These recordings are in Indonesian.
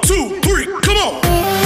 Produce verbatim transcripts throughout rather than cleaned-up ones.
two, three, come on.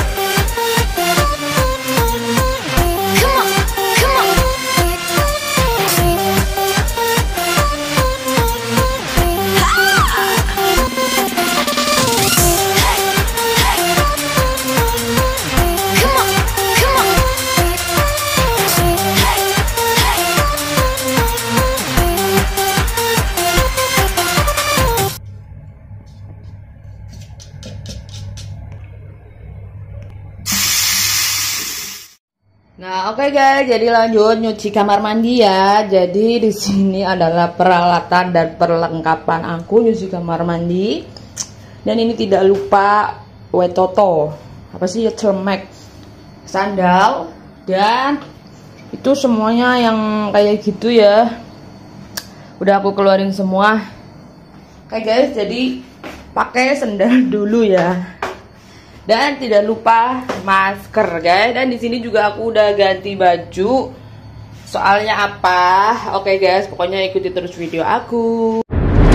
Nah, oke okay guys, jadi lanjut nyuci kamar mandi ya. Jadi di sini adalah peralatan dan perlengkapan aku nyuci kamar mandi. Dan ini tidak lupa wet toto. Apa sih ya, cermek, sandal, dan itu semuanya yang kayak gitu ya. Udah aku keluarin semua. Oke okay guys, jadi pakai sandal dulu ya. Dan tidak lupa masker guys. Dan di sini juga aku udah ganti baju. Soalnya apa? Oke guys, pokoknya ikuti terus video aku.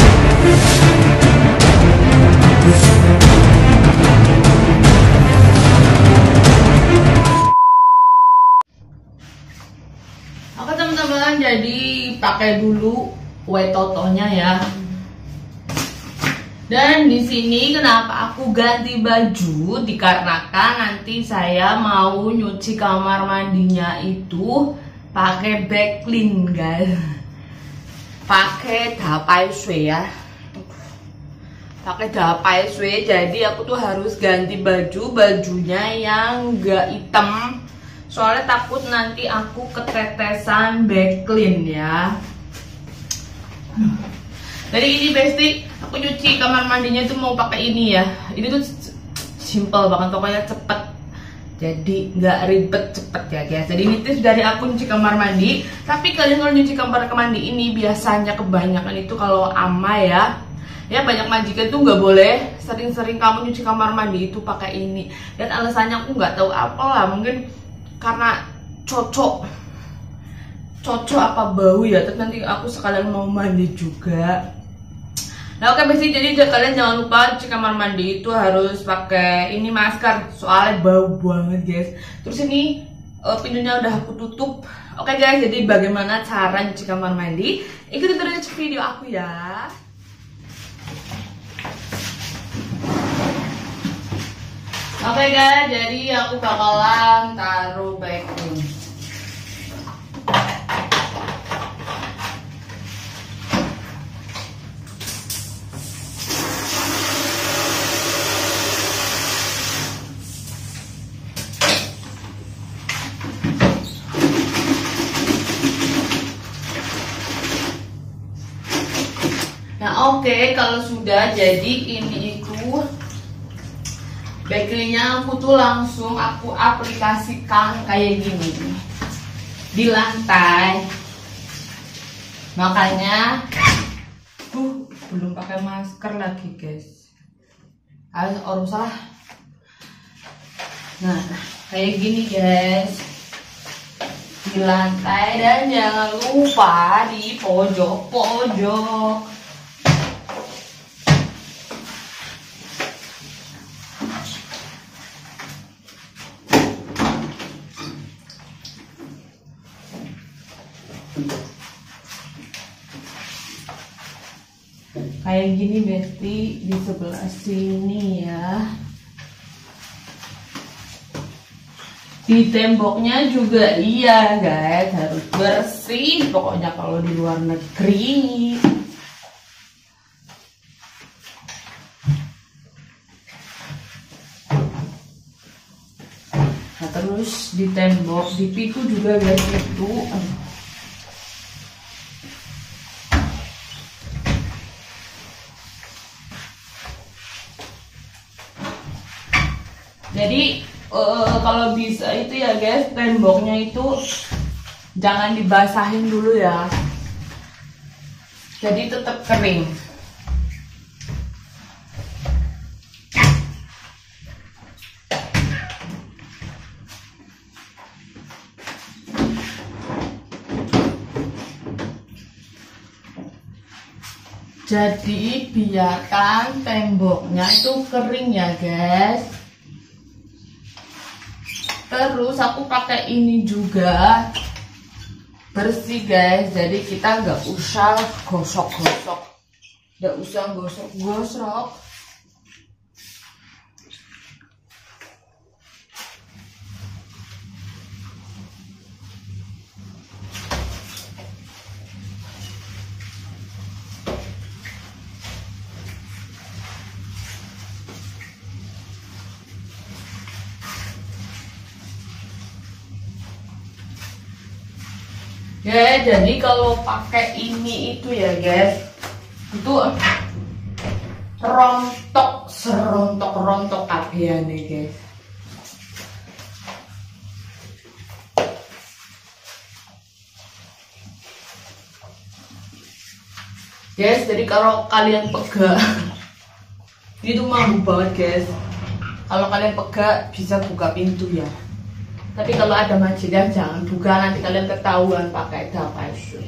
Oke teman-teman, jadi pakai dulu wet totonya ya. Dan di sini kenapa aku ganti baju? Dikarenakan nanti saya mau nyuci kamar mandinya itu pakai backlin guys. Pakai dapai swe ya. Pakai dapai swe. Jadi aku tuh harus ganti baju, bajunya yang enggak hitam. Soalnya takut nanti aku ketetesan backlin ya. Jadi ini besti, aku nyuci kamar mandinya tuh mau pakai ini ya. Ini tuh simple banget, pokoknya cepet. Jadi nggak ribet, cepet ya guys. Jadi ini tips dari aku nyuci kamar mandi. Tapi kalian kalau nyuci kamar mandi ini biasanya kebanyakan itu kalau ama ya. Ya banyak majikan tuh nggak boleh sering-sering kamu nyuci kamar mandi itu pakai ini. Dan alasannya aku nggak tahu apa lah, mungkin karena cocok. Cocok apa bau ya, terus nanti aku sekalian mau mandi juga. Nah oke besi, jadi kalian jangan lupa cuci kamar mandi itu harus pakai ini masker, soalnya bau banget guys. Terus ini uh, pintunya udah aku tutup. Oke guys, jadi bagaimana cara nyuci kamar mandi? Ikuti terus video aku ya. Oke guys, jadi aku bakalan taruh backing. Nah oke, okay, kalau sudah jadi ini itu backingnya aku tuh langsung aku aplikasikan kayak gini di lantai. Makanya uh, belum pakai masker lagi guys. Harus orang salah. Nah kayak gini guys, di lantai, dan jangan lupa di pojok-pojok. Kayak gini besti, di sebelah sini ya. Di temboknya juga iya guys, harus bersih pokoknya kalau di luar negeri. Nah terus di tembok, di piku juga guys itu. Jadi uh, kalau bisa itu ya guys, temboknya itu jangan dibasahin dulu ya. Jadi tetap kering. Jadi biarkan temboknya itu kering ya guys. Terus aku pakai ini juga bersih guys. Jadi kita nggak usah gosok-gosok, nggak usah gosok-gosok. Ya, jadi kalau pakai ini itu ya guys, itu rontok serontok rontok kabehan nih guys. Guys, jadi kalau kalian pegang itu mampu banget guys. Kalau kalian pegang bisa buka pintu ya. Tapi kalau ada majikan jangan buka, nanti kalian ketahuan pakai dapur.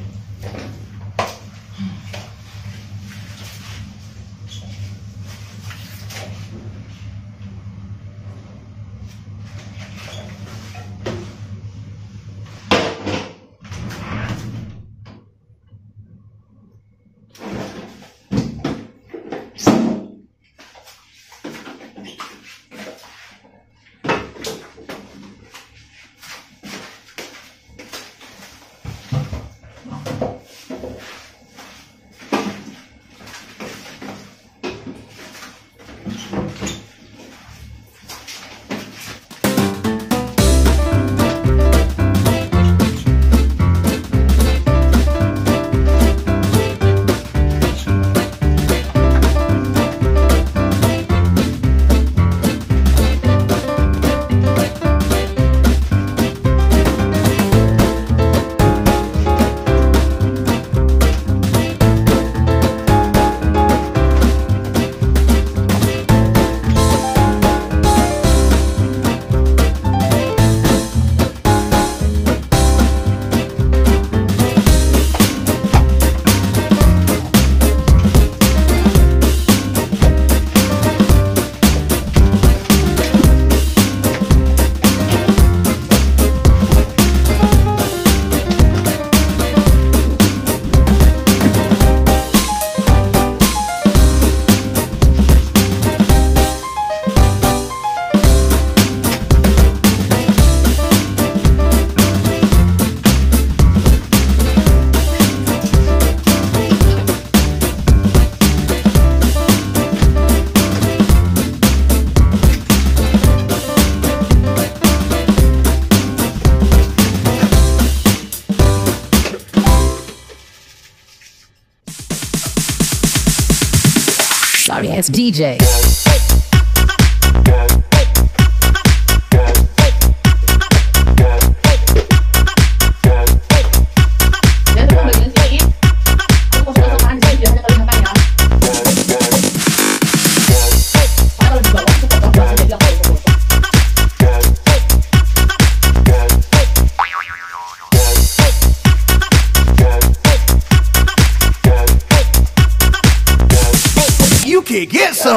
Sorry, it's D J. You can get some.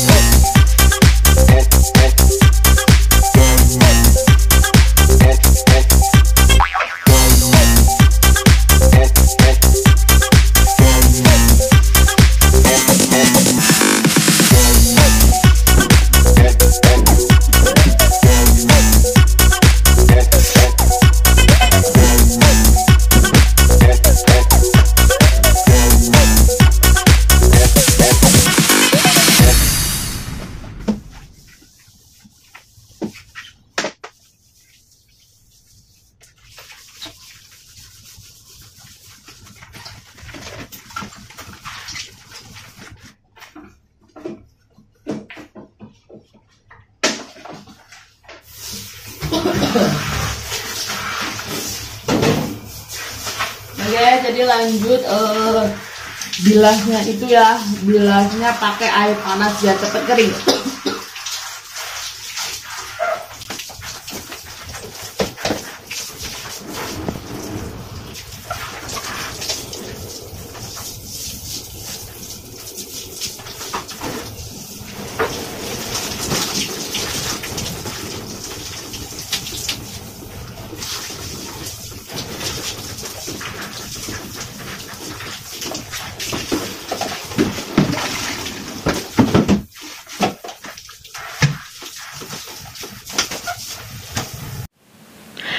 Oke, jadi lanjut uh, bilasnya itu ya, bilasnya pakai air panas biar cepet kering.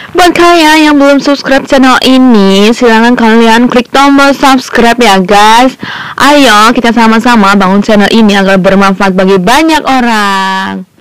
Buat kalian yang belum subscribe channel ini, silahkan kalian klik tombol subscribe ya guys. Ayo kita sama-sama bangun channel ini agar bermanfaat bagi banyak orang.